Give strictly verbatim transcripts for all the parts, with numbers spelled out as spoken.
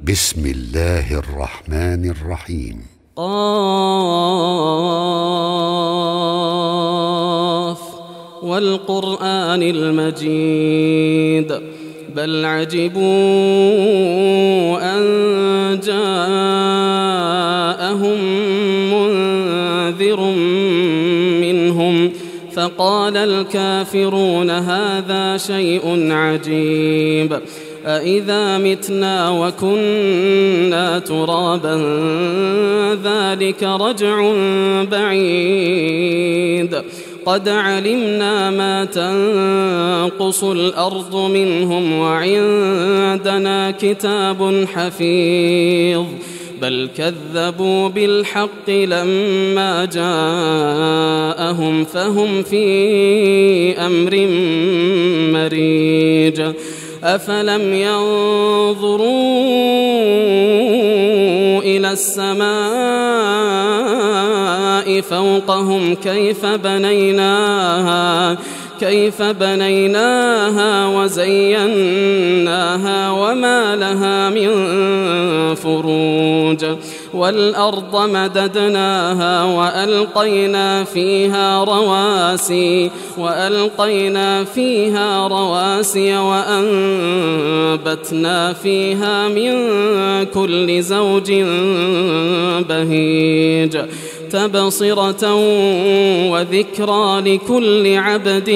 بسم الله الرحمن الرحيم. قاف والقرآن المجيد بل عجبوا أن جاءهم منذر منهم فقال الكافرون هذا شيء عجيب أإذا متنا وكنا ترابا ذلك رجع بعيد قد علمنا ما تنقص الأرض منهم وعندنا كتاب حفيظ بل كذبوا بالحق لما جاءهم فهم في أمر مريج أفلم ينظروا إلى السماء فوقهم كيف بنيناها كيف بنيناها وزيناها وما لها من فروج والأرض مددناها وألقينا فيها رواسي وألقينا فيها رواسي وأنبتنا فيها من كل زوج بهيج تبصرة وذكرى لكل عبد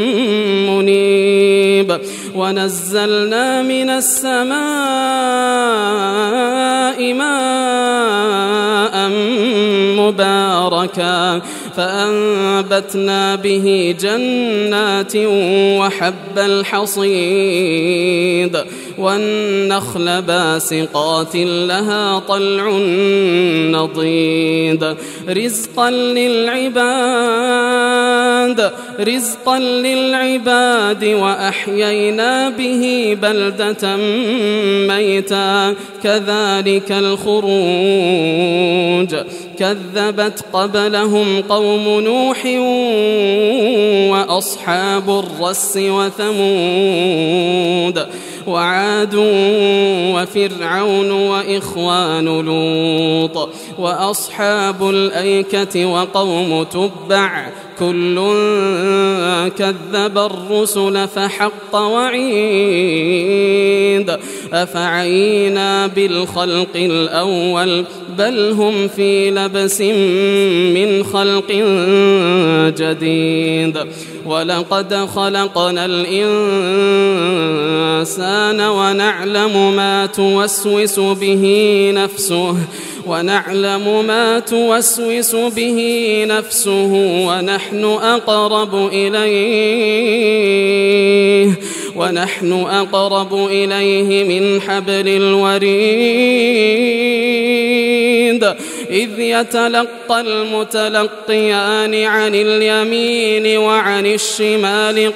منيب ونزلنا من السماء ماء مباركا فأنبتنا به جنات وحب الحصيد والنخل باسقات لها طلع نضيد رزقا للعباد رزقا للعباد وأحيينا به بلدة ميتا كذلك الخروج كذبت قبلهم قوم نوح وأصحاب الرس وثمود وعاد وفرعون وإخوان لوط وأصحاب الأيكة وقوم تبع كل كذب الرسل فحق وعيد أفعينا بالخلق الأول بل هم في لبس من خلق جديد ولقد خلقنا الإنسان ونعلم ما توسوس به نفسه ونعلم ما توسوس به نفسه ونحن أقرب إليه ونحن أقرب إليه من حبل الوريد إذ يتلقى المتلقيان عن اليمين وعن الشمال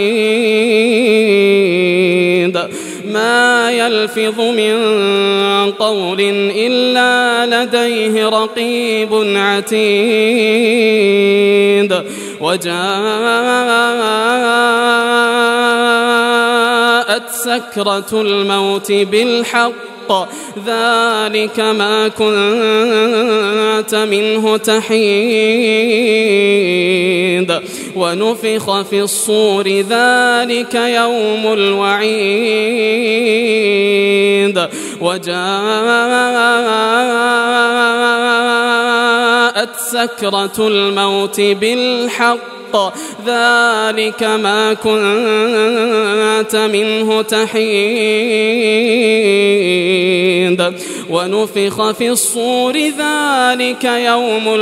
قعيد ما يلفظ من قول إلا لديه رقيب عتيد وجاءت سكرة الموت بالحق ذلك ما كنت منه تحيد ونفخ في الصور ذلك يوم الوعيد وجاءت سكرة الموت بالحق ذلك ما كنت منه تحيد ونفخ في الصور ذلك يوم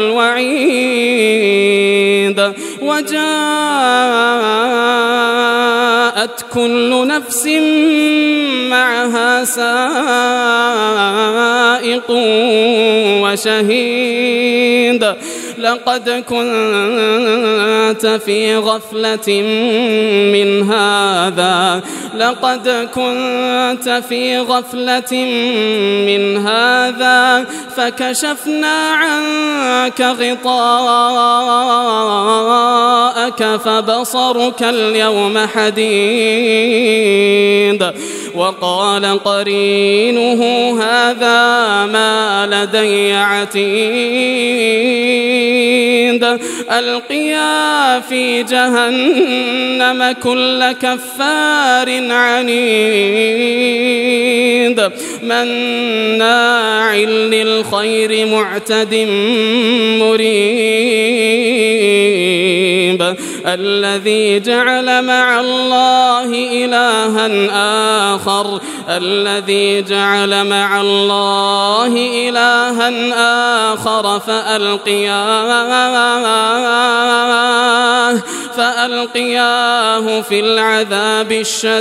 الوعيد وجاءت كل نفس معها سائق وشهيد لقد كنت في غفلة من هذا لقد كنت في غفلة من هذا فكشفنا عنك غطاءك فبصرك اليوم حديد. وقال قرينه هذا ما لدي عتيد. ألقيا في جهنم كل كفار عنيد مناع للخير معتد مريب. الذي جعل مع الله إلها آخر الذي جعل مع الله إلها آخر فألقياه فألقياه في العذاب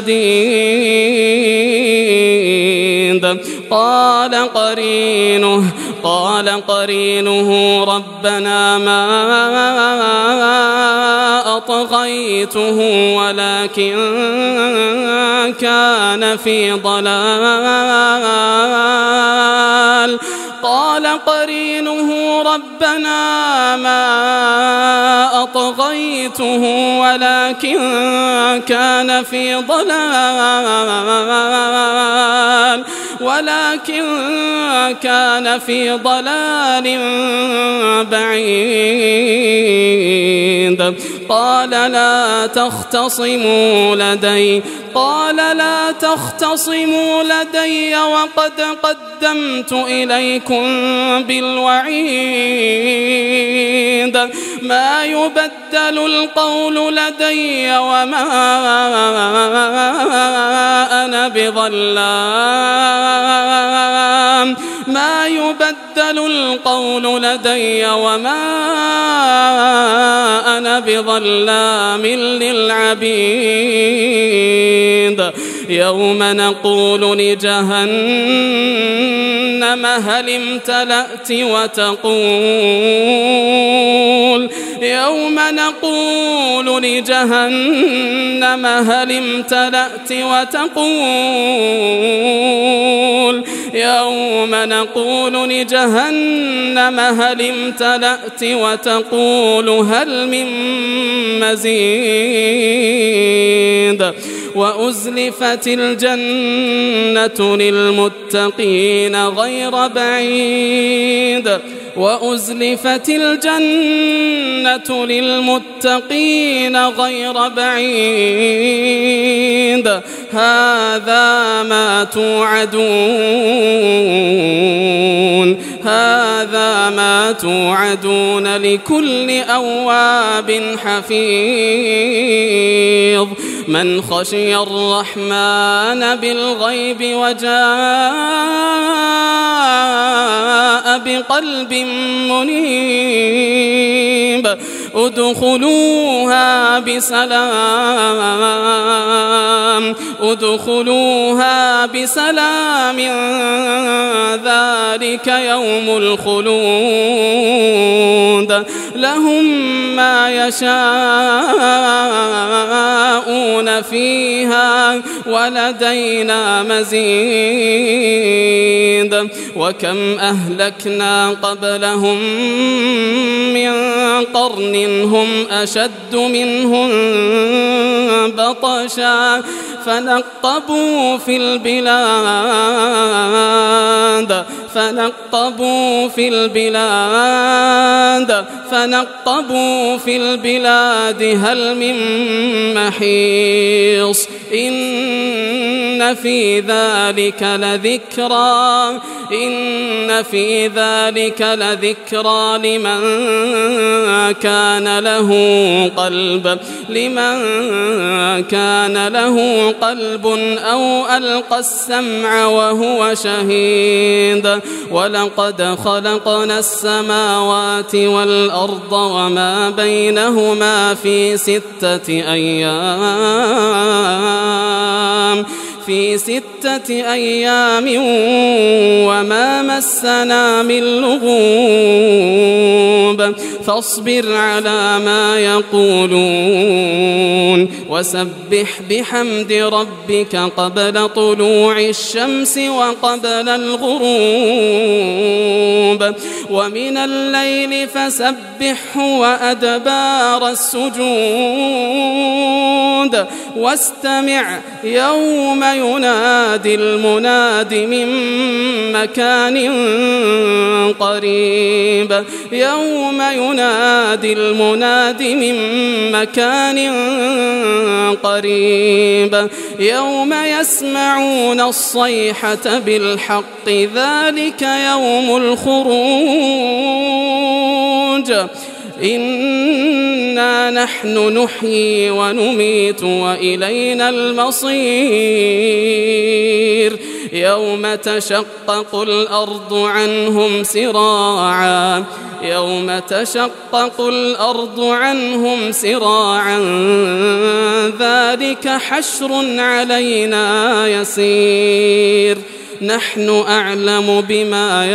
الشديد. قال قرينه قال قرينه ربنا ما أطغيته ولكن كان في ضلال. قال قرينه ربنا ما أطغيته ولكن كان في ضلال ولكن كان في ضلال بعيد. قال لا تختصموا لدي قال لا تختصموا لدي وقد قدمت إليكم بالوعيد. ما يبدل القول لدي وما أنا بظلام ما يبدل القول لدي وما أنا بظلام للعبيد. يوم نقول لجهنم هل امتلأت وتقول يوم نقول لجهنم هل امتلأت وتقول يوم نقول لجهنم هل امتلأت وتقول هل من مزيد. وأزلفت الجنة للمتقين غير بعيد وأزلفت الجنة للمتقين غير بعيد. هذا ما توعدون هذا ما توعدون لكل أواب حفيظ. من خشي الرحمن بالغيب وجاء بقلب منيب ادخلوها بسلام ادخلوها بسلام ذلك يوم الخلود. لهم ما يشاءون فيها ولدينا مزيد. وكم أهلكنا قبلهم من قرن هم أشد منهم بطشا فنقبوا في البلاد فنقبوا في البلاد فنقبوا في البلاد هل من محيص. إن في ذلك لذكرى إن في ذلك لذكرى لمن كان له قلب لمن كان له قلب أو ألقى السمع وهو شهيد. ولقد خلقنا السماوات والأرض وما بينهما في ستة أيام في ستة أيام وما مسنا من لغوب فاصبر على ما يقولون وسبح بحمد ربك قبل طلوع الشمس وقبل الغروب ومن الليل فسبحه وأدبار السجود واستمع يوم ينادي المناد من مكان قريب يوم ينادي المناد من مكان قريب يوم يسمعون الصيحة بالحق ذلك يوم الخروج إنا نحن نحيي ونميت وإلينا المصير يوم تشقق الأرض عنهم سراعا يوم تشقق الأرض عنهم سراعا ذلك حشر علينا يسير نحن أعلم بما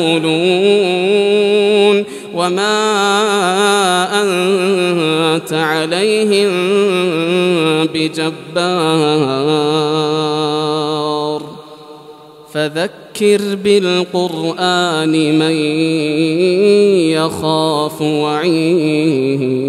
يقولون وما أنت عليهم بجبار فذكر بالقرآن من يخاف وعيد